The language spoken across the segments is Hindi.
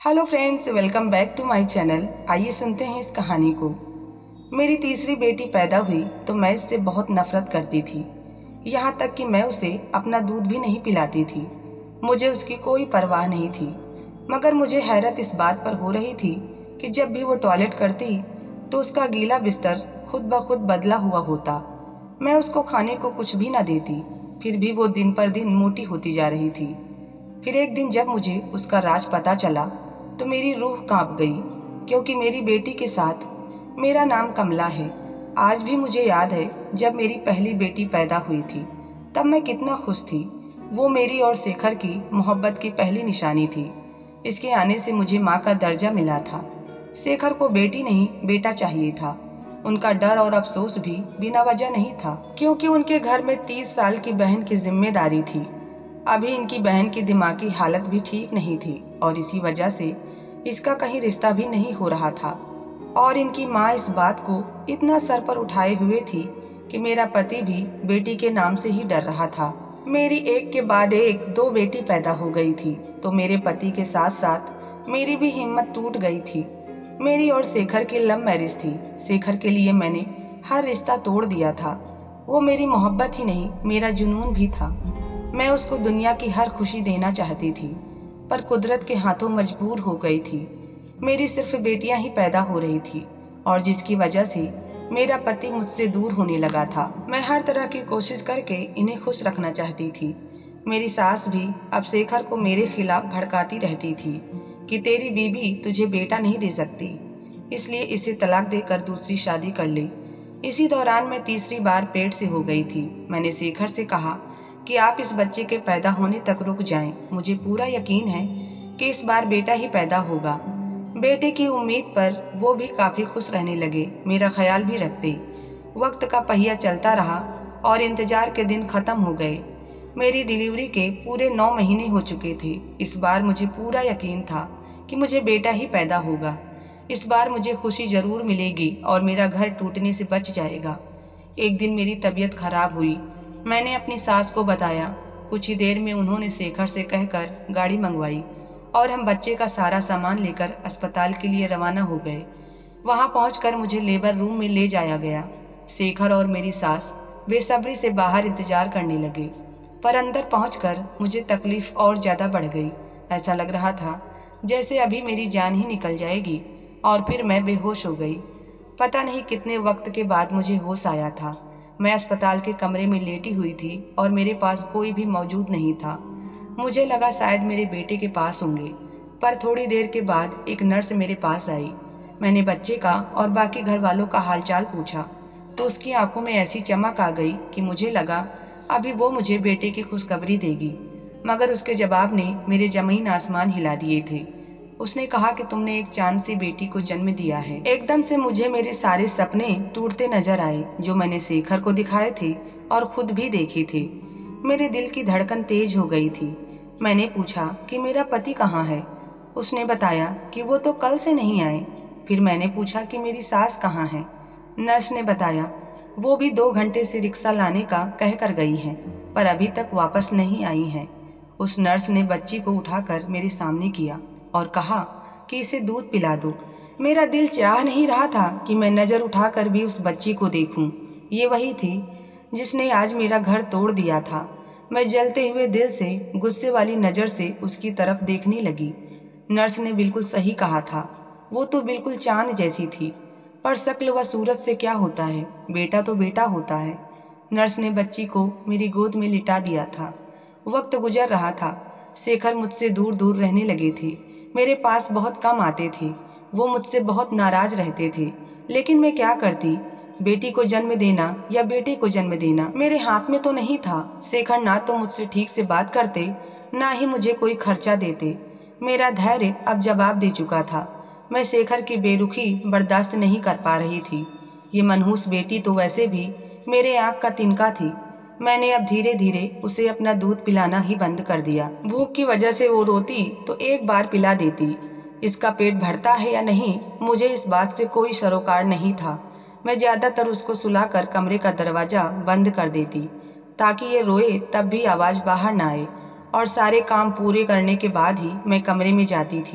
Hello friends, welcome back to my channel. आइए सुनते हैं इस कहानी को। मेरी तीसरी बेटी पैदा हुई तो मैं इससे बहुत नफरत करती थी। यहाँ तक कि मैं उसे अपना दूध भी नहीं पिलाती थी। मुझे उसकी कोई परवाह नहीं थी। मगर मुझे हैरत इस बात पर हो रही थी कि जब भी वो टॉयलेट करती तो उसका गीला बिस्तर खुद ब खुद बदला हुआ होता। मैं उसको खाने को कुछ भी न देती, फिर भी वो दिन पर दिन मोटी होती जा रही थी। फिर एक दिन जब मुझे उसका राज पता चला तो मेरी रूह कांप गई, क्योंकि मेरी बेटी के साथ मेरा नाम कमला है। आज भी मुझे याद है जब मेरी पहली बेटी पैदा हुई थी तब मैं कितना खुश थी। वो मेरी और शेखर की मोहब्बत की पहली निशानी थी। इसके आने से मुझे माँ का दर्जा मिला था। शेखर को बेटी नहीं बेटा चाहिए था। उनका डर और अफसोस भी बिना वजह नहीं था, क्योंकि उनके घर में 30 साल की बहन की जिम्मेदारी थी। अभी इनकी बहन की दिमागी हालत भी ठीक नहीं थी और इसी वजह से इसका कहीं रिश्ता भी नहीं हो रहा था। और इनकी माँ इस बात को इतना सर पर उठाए हुए थी कि मेरा पति भी बेटी के नाम से ही डर रहा था। मेरी एक के बाद एक 2 बेटी पैदा हो गई थी तो मेरे पति के साथ साथ मेरी भी हिम्मत टूट गई थी। मेरी और शेखर की लव मैरिज थी। शेखर के लिए मैंने हर रिश्ता तोड़ दिया था। वो मेरी मोहब्बत ही नहीं, मेरा जुनून भी था। मैं उसको दुनिया की हर खुशी देना चाहती थी, पर कुदरत के हाथों मजबूर हो गई थी। मेरी सिर्फ बेटियां ही पैदा हो रही थी और जिसकी वजह से मेरा पति मुझसे दूर होने लगा था। मैं हर तरह की कोशिश करके इन्हें खुश रखना चाहती थी। मेरी सास भी अब शेखर को मेरे खिलाफ भड़काती रहती थी कि तेरी बीवी तुझे बेटा नहीं दे सकती, इसलिए इसे तलाक देकर दूसरी शादी कर ले। इसी दौरान मैं तीसरी बार पेट से हो गई थी। मैंने शेखर से कहा कि आप इस बच्चे के पैदा होने तक रुक जाएं। मुझे पूरा यकीन है कि इस बार बेटा ही पैदा होगा। बेटे की उम्मीद पर वो भी काफी खुश रहने लगे, मेरा ख्याल भी रखते। वक्त का पहिया चलता रहा और इंतजार के दिन खत्म हो गए। मेरी डिलीवरी के पूरे 9 महीने हो चुके थे। इस बार मुझे पूरा यकीन था कि मुझे बेटा ही पैदा होगा। इस बार मुझे खुशी जरूर मिलेगी और मेरा घर टूटने से बच जाएगा। एक दिन मेरी तबीयत खराब हुई। मैंने अपनी सास को बताया। कुछ ही देर में उन्होंने शेखर से कहकर गाड़ी मंगवाई और हम बच्चे का सारा सामान लेकर अस्पताल के लिए रवाना हो गए। वहां पहुंचकर मुझे लेबर रूम में ले जाया गया। शेखर और मेरी सास बेसब्री से बाहर इंतजार करने लगे, पर अंदर पहुंचकर मुझे तकलीफ और ज्यादा बढ़ गई। ऐसा लग रहा था जैसे अभी मेरी जान ही निकल जाएगी और फिर मैं बेहोश हो गई। पता नहीं कितने वक्त के बाद मुझे होश आया था। मैं अस्पताल के कमरे में लेटी हुई थी और मेरे पास कोई भी मौजूद नहीं था। मुझे लगा शायद मेरे बेटे के पास होंगे, पर थोड़ी देर के बाद एक नर्स मेरे पास आई। मैंने बच्चे का और बाकी घर वालों का हालचाल पूछा तो उसकी आंखों में ऐसी चमक आ गई कि मुझे लगा अभी वो मुझे बेटे की खुशखबरी देगी। मगर उसके जवाब ने मेरे जमीन आसमान हिला दिए थे। उसने कहा कि तुमने एक चांद सी बेटी को जन्म दिया है। एकदम से मुझे मेरे सारे सपने टूटते नजर आए जो मैंने शेखर को दिखाए थे और खुद भी देखे थे। मेरे दिल की धड़कन तेज हो गई थी। मैंने पूछा कि मेरा पति कहाँ है। उसने बताया कि वो तो कल से नहीं आए। फिर मैंने पूछा कि मेरी सास कहाँ है। नर्स ने बताया वो भी 2 घंटे से रिक्शा लाने का कह कर गई है, पर अभी तक वापस नहीं आई है। उस नर्स ने बच्ची को उठाकर मेरे सामने किया और कहा कि इसे दूध पिला दो। मेरा दिल चाह नहीं रहा था कि मैं नजर उठाकर भी उस बच्ची को देखूं। ये वही थी जिसने आज मेरा घर तोड़ दिया था। मैं जलते हुए दिल से गुस्से वाली नजर से उसकी तरफ देखने लगी। नर्स ने बिल्कुल सही कहा था, वो तो बिल्कुल चांद जैसी थी। पर शक्ल व सूरत से क्या होता है, बेटा तो बेटा होता है। नर्स ने बच्ची को मेरी गोद में लिटा दिया था। वक्त गुजर रहा था। शेखर मुझसे दूर दूर रहने लगे थे, मेरे पास बहुत कम आते थे। वो मुझसे बहुत नाराज रहते थे, लेकिन मैं क्या करती। बेटी को जन्म देना या बेटे को जन्म देना मेरे हाथ में तो नहीं था। शेखर ना तो मुझसे ठीक से बात करते, ना ही मुझे कोई खर्चा देते। मेरा धैर्य अब जवाब दे चुका था। मैं शेखर की बेरुखी बर्दाश्त नहीं कर पा रही थी। ये मनहूस बेटी तो वैसे भी मेरे आँख का तिनका थी। मैंने अब धीरे धीरे उसे अपना दूध पिलाना ही बंद कर दिया। भूख की वजह से वो रोती तो एक बार पिला देती। इसका पेट भरता है या नहीं, मुझे इस बात से कोई सरोकार नहीं था। मैं ज्यादातर उसको सुलाकर कमरे का दरवाजा बंद कर देती ताकि ये रोए तब भी आवाज बाहर ना आए, और सारे काम पूरे करने के बाद ही मैं कमरे में जाती थी।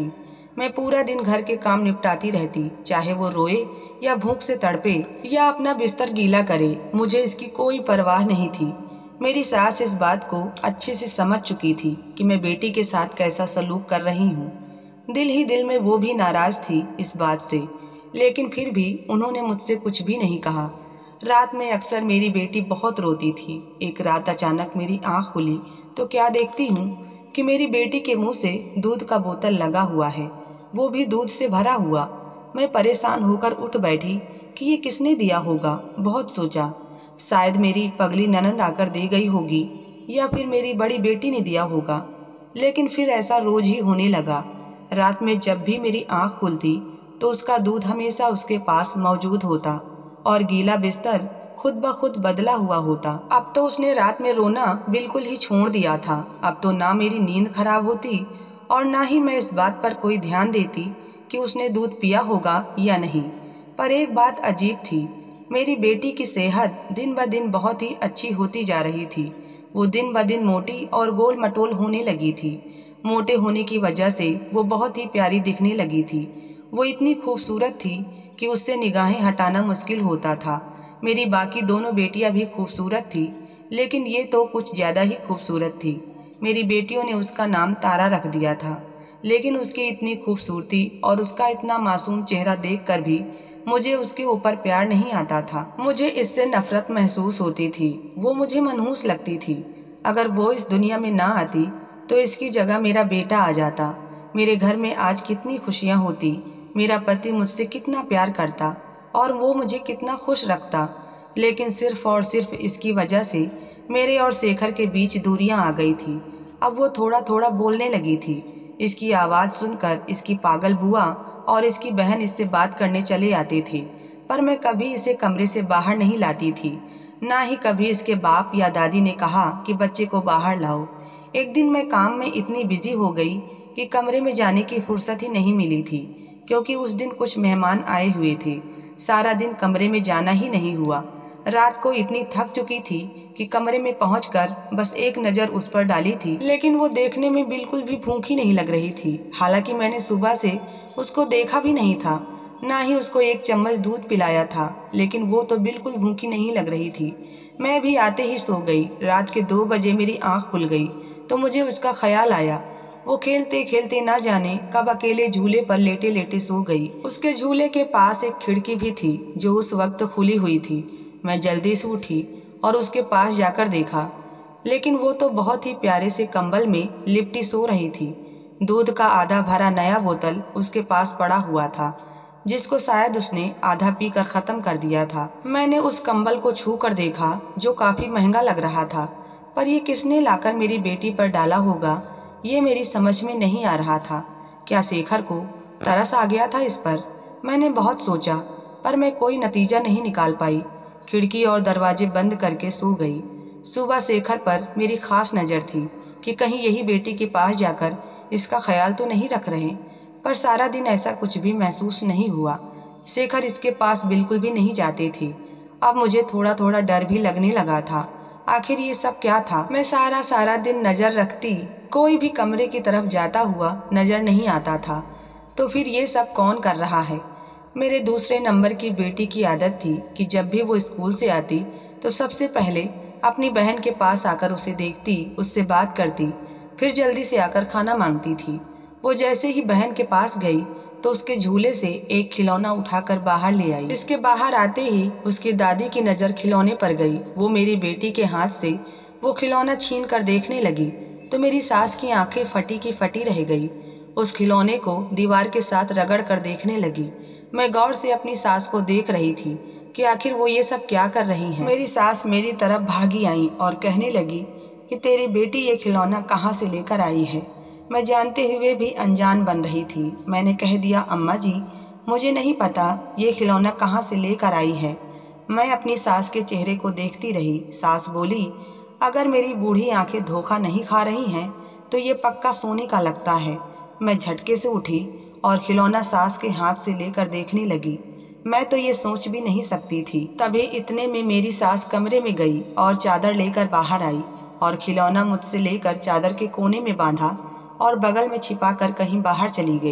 मैं पूरा दिन घर के काम निपटाती रहती, चाहे वो रोए या भूख से तड़पे या अपना बिस्तर गीला करे, मुझे इसकी कोई परवाह नहीं थी। मेरी सास इस बात को अच्छे से समझ चुकी थी कि मैं बेटी के साथ कैसा सलूक कर रही हूँ। दिल ही दिल में वो भी नाराज थी इस बात से, लेकिन फिर भी उन्होंने मुझसे कुछ भी नहीं कहा। रात में अक्सर मेरी बेटी बहुत रोती थी। एक रात अचानक मेरी आंख खुली तो क्या देखती हूँ कि मेरी बेटी के मुंह से दूध का बोतल लगा हुआ है, वो भी दूध से भरा हुआ। मैं परेशान होकर उठ बैठी कि ये किसने दिया होगा। बहुत सोचा, शायद मेरी पगली ननंद आकर दे गई होगी या फिर मेरी बड़ी बेटी ने दिया होगा। लेकिन फिर ऐसा रोज ही होने लगा। रात में जब भी मेरी आंख खुलती तो उसका दूध हमेशा उसके पास मौजूद होता और गीला बिस्तर खुद ब खुद बदला हुआ होता। अब तो उसने रात में रोना बिल्कुल ही छोड़ दिया था। अब तो ना मेरी नींद खराब होती और ना ही मैं इस बात पर कोई ध्यान देती कि उसने दूध पिया होगा या नहीं। पर एक बात अजीब थी, मेरी बेटी की सेहत दिन ब दिन बहुत ही अच्छी होती जा रही थी। वो दिन ब दिन मोटी और गोल मटोल होने लगी थी। मोटे होने की वजह से वो बहुत ही प्यारी दिखने लगी थी। वो इतनी खूबसूरत थी कि उससे निगाहें हटाना मुश्किल होता था। मेरी बाकी दोनों बेटियां भी खूबसूरत थी, लेकिन ये तो कुछ ज़्यादा ही खूबसूरत थी। मेरी बेटियों ने उसका नाम तारा रख दिया था, लेकिन उसकी इतनी खूबसूरती और उसका इतना मासूम चेहरा देखकर भी मुझे उसके ऊपर प्यार नहीं आता था। मुझे इससे नफरत महसूस होती थी। वो मुझे मनहूस लगती थी। अगर वो इस दुनिया में ना आती तो इसकी जगह मेरा बेटा आ जाता। मेरे घर में आज कितनी खुशियाँ होती। मेरा पति मुझसे कितना प्यार करता और वो मुझे कितना खुश रखता। लेकिन सिर्फ और सिर्फ इसकी वजह से मेरे और शेखर के बीच दूरियां आ गई थी। अब वो थोड़ा थोड़ा बोलने लगी थी। इसकी आवाज़ सुनकर इसकी पागल बुआ और इसकी बहन इससे बात करने चले आते थे, पर मैं कभी इसे कमरे से बाहर नहीं लाती थी। ना ही कभी इसके बाप या दादी ने कहा कि बच्चे को बाहर लाओ। एक दिन मैं काम में इतनी बिजी हो गई कि कमरे में जाने की फुर्सत ही नहीं मिली थी, क्योंकि उस दिन कुछ मेहमान आए हुए थे। सारा दिन कमरे में जाना ही नहीं हुआ। रात को इतनी थक चुकी थी कि कमरे में पहुंचकर बस एक नज़र उस पर डाली थी, लेकिन वो देखने में बिल्कुल भी भूखी नहीं लग रही थी। हालांकि मैंने सुबह से उसको देखा भी नहीं था, ना ही उसको एक चम्मच दूध पिलाया था, लेकिन वो तो बिल्कुल भूखी नहीं लग रही थी। मैं भी आते ही सो गई। रात के 2 बजे मेरी आंख खुल गई तो मुझे उसका ख्याल आया। वो खेलते खेलते ना जाने कब अकेले झूले पर लेटे लेटे सो गई। उसके झूले के पास एक खिड़की भी थी जो उस वक्त खुली हुई थी। मैं जल्दी से उठी और उसके पास जाकर देखा, लेकिन वो तो बहुत ही प्यारे से कंबल में लिपटी सो रही थी। दूध का आधा भरा नया बोतल उसके पास पड़ा हुआ था, जिसको शायद उसने आधा पीकर खत्म कर दिया था। मैंने उस कंबल को छू कर देखा जो काफी महंगा लग रहा था, पर ये किसने लाकर मेरी बेटी पर डाला होगा ये मेरी समझ में नहीं आ रहा था। क्या शेखर को तरस आ गया था इस पर? मैंने बहुत सोचा, पर मैं कोई नतीजा नहीं निकाल पाई। खिड़की और दरवाजे बंद करके सो गई। सुबह शेखर पर मेरी खास नज़र थी कि कहीं यही बेटी के पास जाकर इसका ख्याल तो नहीं रख रहे, पर सारा दिन ऐसा कुछ भी महसूस नहीं हुआ। शेखर इसके पास बिल्कुल भी नहीं जाते थे। अब मुझे थोड़ा थोड़ा डर भी लगने लगा था। आखिर ये सब क्या था? मैं सारा दिन नज़र रखती, कोई भी कमरे की तरफ जाता हुआ नज़र नहीं आता था। तो फिर ये सब कौन कर रहा है? मेरे दूसरे नंबर की बेटी की आदत थी कि जब भी वो स्कूल से आती तो सबसे पहले अपनी बहन के पास आकर उसे देखती, उससे बात करती, फिर जल्दी से आकर खाना मांगती थी। वो जैसे ही बहन के पास गई तो उसके झूले से एक खिलौना उठाकर बाहर ले आई। इसके बाहर आते ही उसकी दादी की नज़र खिलौने पर गई। वो मेरी बेटी के हाथ से वो खिलौना छीन कर देखने लगी तो मेरी सास की आंखें फटी की फटी रह गई। उस खिलौने को दीवार के साथ रगड़ कर देखने लगी। मैं गौर से अपनी सास को देख रही थी कि आखिर वो ये सब क्या कर रही हैं। मेरी सास मेरी तरफ भागी आई और कहने लगी कि तेरी बेटी ये खिलौना कहाँ से लेकर आई है। मैं जानते हुए भी अनजान बन रही थी। मैंने कह दिया, अम्मा जी, मुझे नहीं पता ये खिलौना कहाँ से लेकर आई है। मैं अपनी सास के चेहरे को देखती रही। सास बोली, अगर मेरी बूढ़ी आंखें धोखा नहीं खा रही हैं तो ये पक्का सोने का लगता है। मैं झटके से उठी और खिलौना सास के हाथ से लेकर देखने लगी। मैं तो ये सोच भी नहीं सकती थी। तभी इतने में मेरी सास कमरे में गई और चादर लेकर बाहर आई और खिलौना मुझसे लेकर चादर के कोने में बांधा और बगल में छिपाकर कहीं बाहर चली गई।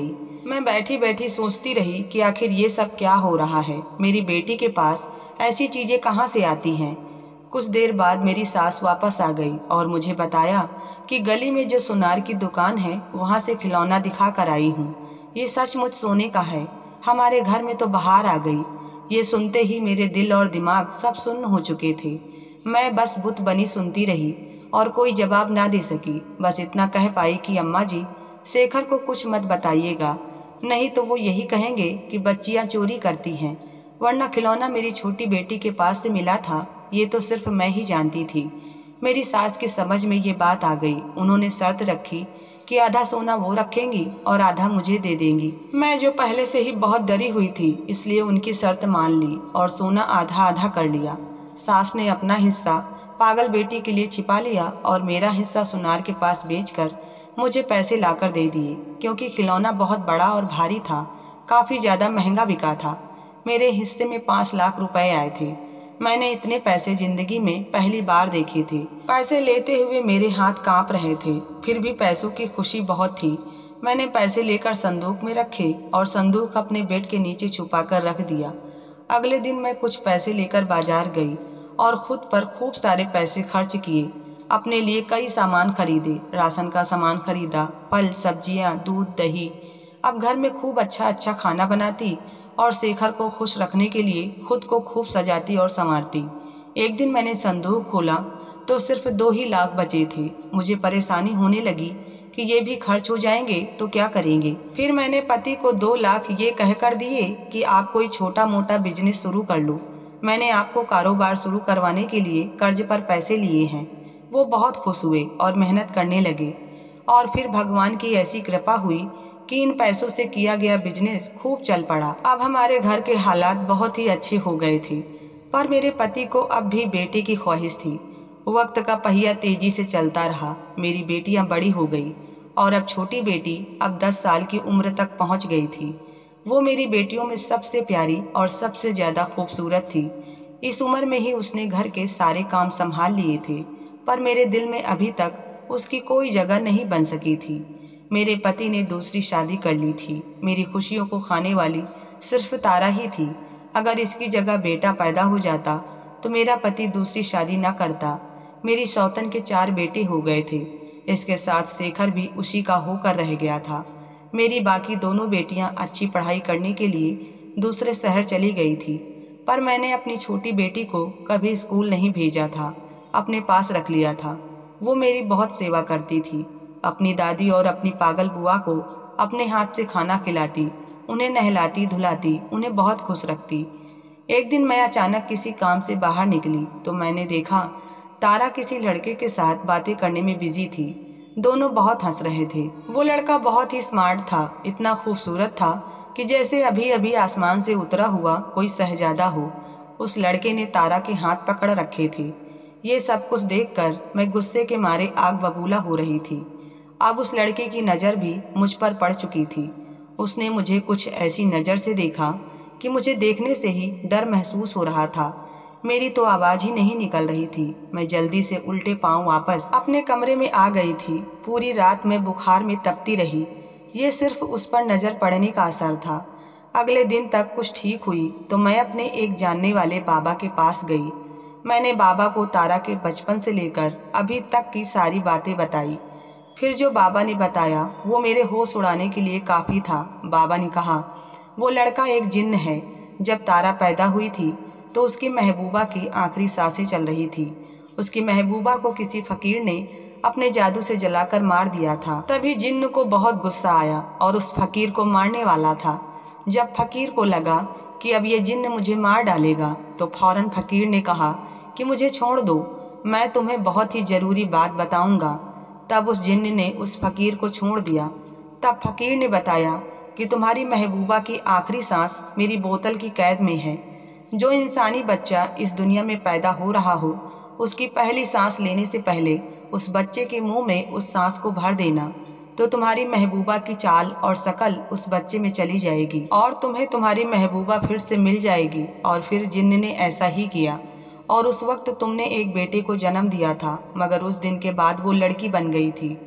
मैं बैठी बैठी सोचती रही कि आखिर ये सब क्या हो रहा है। मेरी बेटी के पास ऐसी चीजें कहाँ से आती हैं। कुछ देर बाद मेरी सास वापस आ गई और मुझे बताया कि गली में जो सुनार की दुकान है वहाँ से खिलौना दिखा कर आई हूँ। ये सचमुच सोने का है। हमारे घर में तो बहार आ गई। ये सुनते ही मेरे दिल और दिमाग सब सुन्न हो चुके थे। मैं बस बुत बनी सुनती रही और कोई जवाब ना दे सकी। बस इतना कह पाई कि अम्मा जी, शेखर को कुछ मत बताइएगा, नहीं तो वो यही कहेंगे कि बच्चियां चोरी करती हैं। वरना खिलौना मेरी छोटी बेटी के पास से मिला था, ये तो सिर्फ मैं ही जानती थी। मेरी सास की समझ में ये बात आ गई। उन्होंने शर्त रखी कि आधा सोना वो रखेंगी और आधा मुझे दे देंगी। मैं जो पहले से ही बहुत डरी हुई थी, इसलिए उनकी शर्त मान ली और सोना आधा आधा कर लिया। सास ने अपना हिस्सा पागल बेटी के लिए छिपा लिया और मेरा हिस्सा सुनार के पास बेचकर मुझे पैसे लाकर दे दिए, क्योंकि खिलौना बहुत बड़ा और भारी था, काफी ज्यादा महंगा बिका था। मेरे हिस्से में 5 लाख रुपए आए थे। मैंने इतने पैसे जिंदगी में पहली बार देखे थे। पैसे लेते हुए मेरे हाथ कांप रहे थे, फिर भी पैसों की खुशी बहुत थी। मैंने पैसे लेकर संदूक में रखे और संदूक अपने बेड के नीचे छुपा कर रख दिया। अगले दिन मैं कुछ पैसे लेकर बाजार गई और खुद पर खूब सारे पैसे खर्च किए। अपने लिए कई सामान खरीदे, राशन का सामान खरीदा, फल, सब्जियां, दूध, दही। अब घर में खूब अच्छा अच्छा खाना बनाती और शेखर को खुश रखने के लिए खुद को खूब सजाती और संवारती। एक दिन मैंने संदूक खोला तो सिर्फ 2 ही लाख बचे थे। मुझे परेशानी होने लगी कि ये भी खर्च हो जाएंगे तो क्या करेंगे। फिर मैंने पति को 2 लाख ये कहकर दिए कि आप कोई छोटा मोटा बिजनेस शुरू कर लो। मैंने आपको कारोबार शुरू करवाने के लिए कर्ज पर पैसे लिए हैं। वो बहुत खुश हुए और मेहनत करने लगे और फिर भगवान की ऐसी कृपा हुई कि इन पैसों से किया गया बिजनेस खूब चल पड़ा। अब हमारे घर के हालात बहुत ही अच्छे हो गए थे, पर मेरे पति को अब भी बेटे की ख्वाहिश थी। वक्त का पहिया तेजी से चलता रहा। मेरी बेटियां बड़ी हो गई और अब छोटी बेटी अब 10 साल की उम्र तक पहुंच गई थी। वो मेरी बेटियों में सबसे प्यारी और सबसे ज्यादा खूबसूरत थी। इस उम्र में ही उसने घर के सारे काम संभाल लिए थे, पर मेरे दिल में अभी तक उसकी कोई जगह नहीं बन सकी थी। मेरे पति ने दूसरी शादी कर ली थी। मेरी खुशियों को खाने वाली सिर्फ तारा ही थी। अगर इसकी जगह बेटा पैदा हो जाता तो मेरा पति दूसरी शादी न करता। मेरी सौतन के 4 बेटे हो गए थे। इसके साथ शेखर भी उसी का होकर रह गया था। मेरी बाकी दोनों बेटियां अच्छी पढ़ाई करने के लिए दूसरे शहर चली गई थी, पर मैंने अपनी छोटी बेटी को कभी स्कूल नहीं भेजा था, अपने पास रख लिया था। वो मेरी बहुत सेवा करती थी। अपनी दादी और अपनी पागल बुआ को अपने हाथ से खाना खिलाती, उन्हें नहलाती धुलाती, उन्हें बहुत खुश रखती। एक दिन मैं अचानक किसी काम से बाहर निकली तो मैंने देखा तारा किसी लड़के के साथ बातें करने में बिजी थी। दोनों बहुत हंस रहे थे। वो लड़का बहुत ही स्मार्ट था, इतना खूबसूरत था कि जैसे अभी अभी आसमान से उतरा हुआ कोई शहजादा हो। उस लड़के ने तारा के हाथ पकड़ रखे थे। ये सब कुछ देखकर मैं गुस्से के मारे आग बबूला हो रही थी। अब उस लड़के की नज़र भी मुझ पर पड़ चुकी थी। उसने मुझे कुछ ऐसी नज़र से देखा कि मुझे देखने से ही डर महसूस हो रहा था। मेरी तो आवाज़ ही नहीं निकल रही थी। मैं जल्दी से उल्टे पांव वापस अपने कमरे में आ गई थी। पूरी रात मैं बुखार में तपती रही। ये सिर्फ उस पर नज़र पड़ने का असर था। अगले दिन तक कुछ ठीक हुई तो मैं अपने एक जानने वाले बाबा के पास गई। मैंने बाबा को तारा के बचपन से लेकर अभी तक की सारी बातें बताई। फिर जो बाबा ने बताया वो मेरे होश उड़ाने के लिए काफ़ी था। बाबा ने कहा, वो लड़का एक जिन्न है। जब तारा पैदा हुई थी तो उसकी महबूबा की आखिरी सांसें चल रही थी। उसकी महबूबा को किसी फकीर ने अपने जादू से जलाकर मार दिया था। तभी जिन्न को बहुत गुस्सा आया और उस फकीर को मारने वाला था। जब फकीर को लगा कि अब ये जिन्न मुझे मार डालेगा तो फौरन फकीर ने कहा कि मुझे छोड़ दो, मैं तुम्हें बहुत ही जरूरी बात बताऊंगा। तब उस जिन्न ने उस फकीर को छोड़ दिया। तब फकीर ने बताया कि तुम्हारी महबूबा की आखिरी सांस मेरी बोतल की कैद में है। जो इंसानी बच्चा इस दुनिया में पैदा हो रहा हो, उसकी पहली सांस लेने से पहले उस बच्चे के मुंह में उस सांस को भर देना, तो तुम्हारी महबूबा की चाल और शकल उस बच्चे में चली जाएगी और तुम्हें तुम्हारी महबूबा फिर से मिल जाएगी। और फिर जिन्न ने ऐसा ही किया और उस वक्त तुमने एक बेटे को जन्म दिया था, मगर उस दिन के बाद वो लड़की बन गई थी।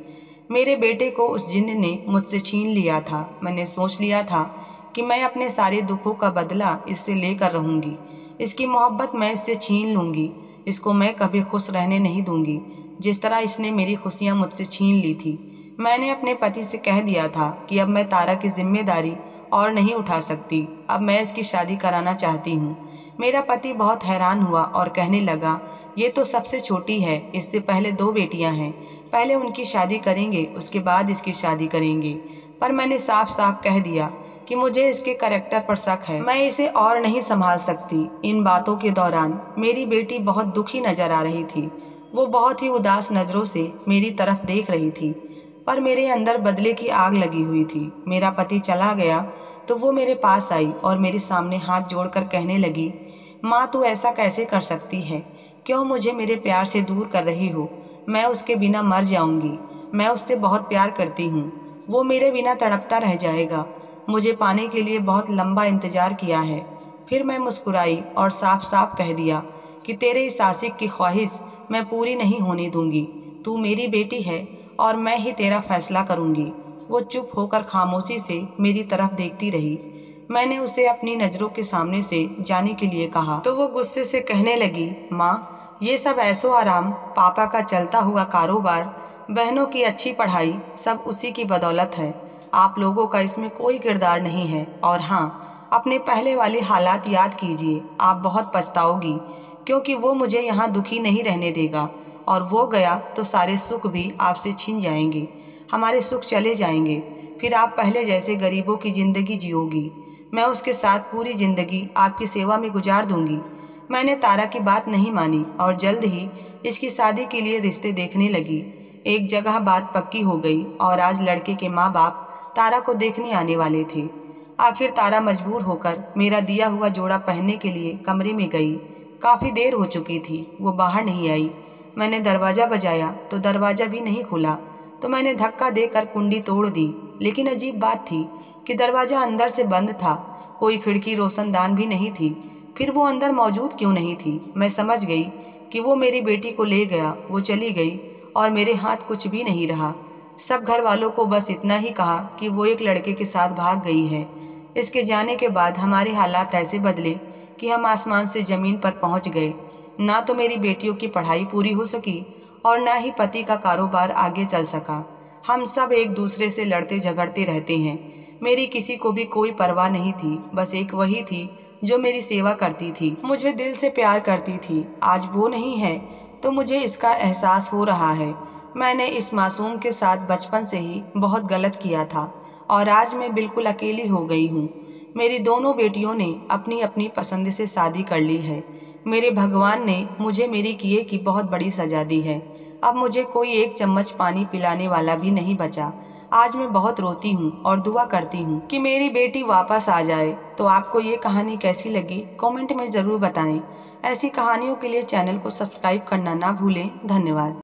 मेरे बेटे को उस जिन्न ने मुझसे छीन लिया था। मैंने सोच लिया था कि मैं अपने सारे दुखों का बदला इससे लेकर रहूंगी। इसकी मोहब्बत मैं इससे छीन लूंगी। इसको मैं कभी खुश रहने नहीं दूंगी जिस तरह इसने मेरी खुशियां मुझसे छीन ली थी। मैंने अपने पति से कह दिया था कि अब मैं तारा की जिम्मेदारी और नहीं उठा सकती। अब मैं इसकी शादी कराना चाहती हूँ। मेरा पति बहुत हैरान हुआ और कहने लगा, ये तो सबसे छोटी है, इससे पहले 2 बेटियां हैं। पहले उनकी शादी करेंगे, उसके बाद इसकी शादी करेंगे। पर मैंने साफ साफ कह दिया कि मुझे इसके कैरेक्टर पर शक है, मैं इसे और नहीं संभाल सकती। इन बातों के दौरान मेरी बेटी बहुत दुखी नजर आ रही थी। वो बहुत ही उदास नजरों से मेरी तरफ देख रही थी, पर मेरे अंदर बदले की आग लगी हुई थी। मेरा पति चला गया तो वो मेरे पास आई और मेरे सामने हाथ जोड़कर कहने लगी, माँ तू ऐसा कैसे कर सकती है? क्यों मुझे मेरे प्यार से दूर कर रही हो? मैं उसके बिना मर जाऊंगी। मैं उससे बहुत प्यार करती हूँ। वो मेरे बिना तड़पता रह जाएगा। मुझे पाने के लिए बहुत लंबा इंतजार किया है। फिर मैं मुस्कुराई और साफ साफ कह दिया कि तेरे इस आशिक की ख्वाहिश मैं पूरी नहीं होने दूंगी। तू मेरी बेटी है और मैं ही तेरा फैसला करूंगी। वो चुप होकर खामोशी से मेरी तरफ देखती रही। मैंने उसे अपनी नजरों के सामने से जाने के लिए कहा तो वो गुस्से से कहने लगी, माँ ये सब ऐशो आराम, पापा का चलता हुआ कारोबार, बहनों की अच्छी पढ़ाई सब उसी की बदौलत है। आप लोगों का इसमें कोई किरदार नहीं है। और हाँ, अपने पहले वाले हालात याद कीजिए, आप बहुत पछताओगी, क्योंकि वो मुझे यहाँ दुखी नहीं रहने देगा और वो गया तो सारे सुख भी आपसे छीन जाएंगे। हमारे सुख चले जाएंगे। फिर आप पहले जैसे गरीबों की जिंदगी जियोगी। मैं उसके साथ पूरी जिंदगी आपकी सेवा में गुजार दूंगी। मैंने तारा की बात नहीं मानी और जल्द ही इसकी शादी के लिए रिश्ते देखने लगी। एक जगह बात पक्की हो गई और आज लड़के के माँ बाप तारा को देखने आने वाले थे। आखिर तारा मजबूर होकर मेरा दिया हुआ जोड़ा पहनने के लिए कमरे में गई। काफी देर हो चुकी थी, वो बाहर नहीं आई। मैंने दरवाजा बजाया तो दरवाजा भी नहीं खुला, तो मैंने धक्का देकर कुंडी तोड़ दी। लेकिन अजीब बात थी कि दरवाजा अंदर से बंद था। कोई खिड़की रोशनदान भी नहीं थी। फिर वो अंदर मौजूद क्यों नहीं थी? मैं समझ गई कि वो मेरी बेटी को ले गया। वो चली गई और मेरे हाथ कुछ भी नहीं रहा। सब घर वालों को बस इतना ही कहा कि वो एक लड़के के साथ भाग गई है। इसके जाने के बाद हमारे हालात ऐसे बदले कि हम आसमान से जमीन पर पहुंच गए। ना तो मेरी बेटियों की पढ़ाई पूरी हो सकी और ना ही पति का कारोबार आगे चल सका। हम सब एक दूसरे से लड़ते झगड़ते रहते हैं। मेरी किसी को भी कोई परवाह नहीं थी। बस एक वही थी जो मेरी सेवा करती थी, मुझे दिल से प्यार करती थी। आज वो नहीं है तो मुझे इसका एहसास हो रहा है। मैंने इस मासूम के साथ बचपन से ही बहुत गलत किया था और आज मैं बिल्कुल अकेली हो गई हूँ। मेरी दोनों बेटियों ने अपनी अपनी पसंद से शादी कर ली है। मेरे भगवान ने मुझे मेरी किए की बहुत बड़ी सजा दी है। अब मुझे कोई एक चम्मच पानी पिलाने वाला भी नहीं बचा। आज मैं बहुत रोती हूँ और दुआ करती हूँ कि मेरी बेटी वापस आ जाए। तो आपको ये कहानी कैसी लगी कमेंट में ज़रूर बताएं। ऐसी कहानियों के लिए चैनल को सब्सक्राइब करना ना भूलें। धन्यवाद।